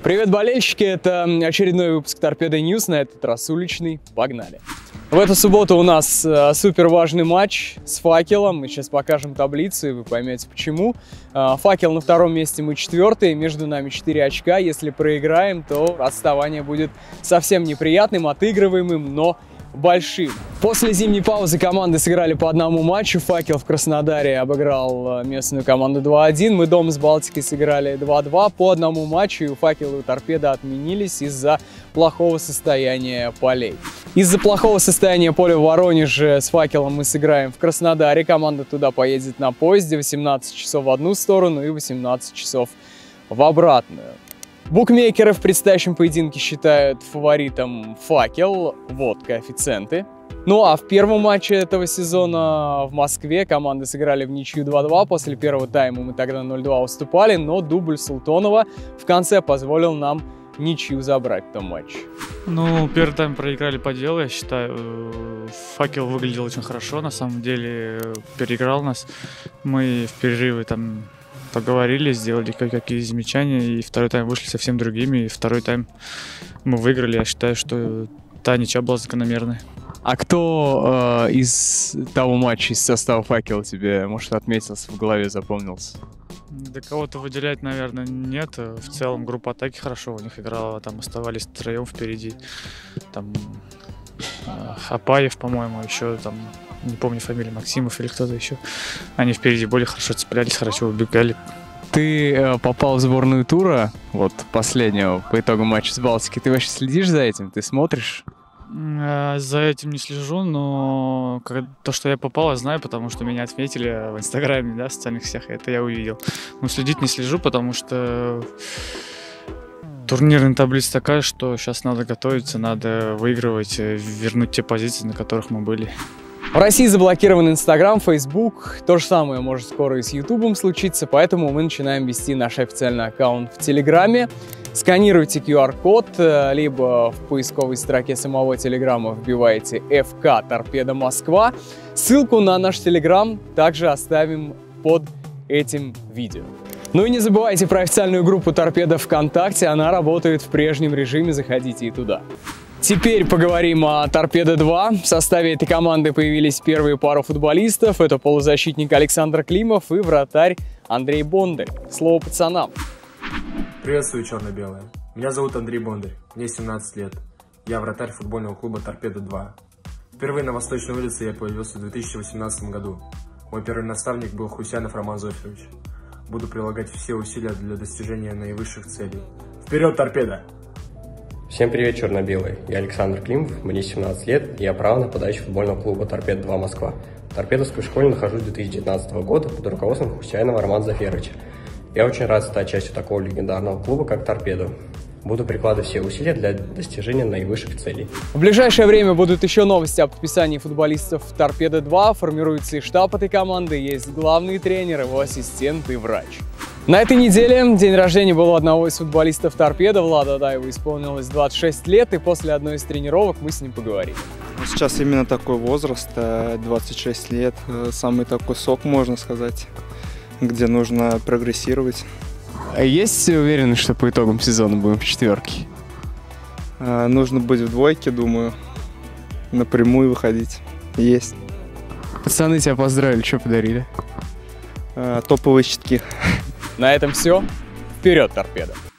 Привет, болельщики! Это очередной выпуск Торпедо Ньюс, на этот раз уличный. Погнали! В эту субботу у нас супер важный матч с Факелом. Мы сейчас покажем таблицу, и вы поймете почему. Факел на втором месте, мы четвертые, между нами 4 очка. Если проиграем, то отставание будет совсем неприятным, отыгрываемым, но большим. После зимней паузы команды сыграли по одному матчу. Факел в Краснодаре обыграл местную команду 2-1. Мы дома с Балтикой сыграли 2-2 по одному матчу. И у Факела и у Торпедо отменились из-за плохого состояния полей. Из-за плохого состояния поля в Воронеже с Факелом мы сыграем в Краснодаре. Команда туда поедет на поезде. 18 часов в одну сторону и 18 часов в обратную. Букмекеры в предстоящем поединке считают фаворитом Факел. Вот коэффициенты. Ну а в первом матче этого сезона в Москве команды сыграли в ничью 2-2. После первого тайма мы тогда 0-2 уступали, но дубль Султонова в конце позволил нам ничью забрать в том матче. Ну, первый тайм проиграли по делу, я считаю. Факел выглядел очень хорошо, на самом деле переиграл нас. Мы в перерывы там поговорили, сделали кое-какие замечания, и второй тайм вышли совсем другими, и второй тайм мы выиграли. Я считаю, что та ничья была закономерной. А кто из того матча, из состава Факела тебе, может, отметился, в голове запомнился? Да кого-то выделять, наверное, нет. В целом группа атаки хорошо у них играла, там оставались втроем впереди. Там Апаев, по-моему, еще там, не помню фамилию, Максимов или кто-то еще. Они впереди более хорошо цеплялись, хорошо убегали. Ты попал в сборную тура, вот последнего, по итогу матча с Балтикой. Ты вообще следишь за этим? Ты смотришь? За этим не слежу, но то, что я попал, я знаю, потому что меня отметили в Инстаграме, да, в социальных сетях, это я увидел. Но следить не слежу, потому что турнирная таблица такая, что сейчас надо готовиться, надо выигрывать, вернуть те позиции, на которых мы были. В России заблокирован Инстаграм, Фейсбук. То же самое может скоро и с Ютубом случиться, поэтому мы начинаем вести наш официальный аккаунт в Телеграме. Сканируйте QR-код, либо в поисковой строке самого Телеграма вбиваете FK Торпедо Москва. Ссылку на наш Телеграм также оставим под этим видео. Ну и не забывайте про официальную группу Торпедо ВКонтакте, она работает в прежнем режиме, заходите и туда. Теперь поговорим о Торпедо-2. В составе этой команды появились первые пару футболистов. Это полузащитник Александр Климов и вратарь Андрей Бондарь. Слово пацанам. Приветствую, черно-белые. Меня зовут Андрей Бондарь, мне 17 лет. Я вратарь футбольного клуба Торпедо-2. Впервые на Восточной улице я появился в 2018 году. Мой первый наставник был Хусянов Роман Зофирович. Буду прилагать все усилия для достижения наивысших целей. Вперед, Торпедо! Всем привет, черно-белые. Я Александр Климов, мне 17 лет, и я правый нападающий футбольного клуба Торпедо-2 Москва. В торпедовской школе нахожусь с 2019 года под руководством Хусянова Романа Зофировича. Я очень рад стать частью такого легендарного клуба, как Торпедо. Буду прикладывать все усилия для достижения наивысших целей. В ближайшее время будут еще новости о подписании футболистов в Торпедо-2. Формируется и штаб этой команды, есть главный тренер, его ассистент и врач. На этой неделе день рождения был у одного из футболистов Торпедо, Влада Адаева, исполнилось 26 лет, и после одной из тренировок мы с ним поговорили. Сейчас именно такой возраст, 26 лет, самый такой сок, можно сказать, где нужно прогрессировать. А есть уверенность, что по итогам сезона будем в четверке? Нужно быть в двойке, думаю, напрямую выходить. Есть. Пацаны тебя поздравили, что подарили? Топовые щитки. На этом все. Вперед, Торпедо!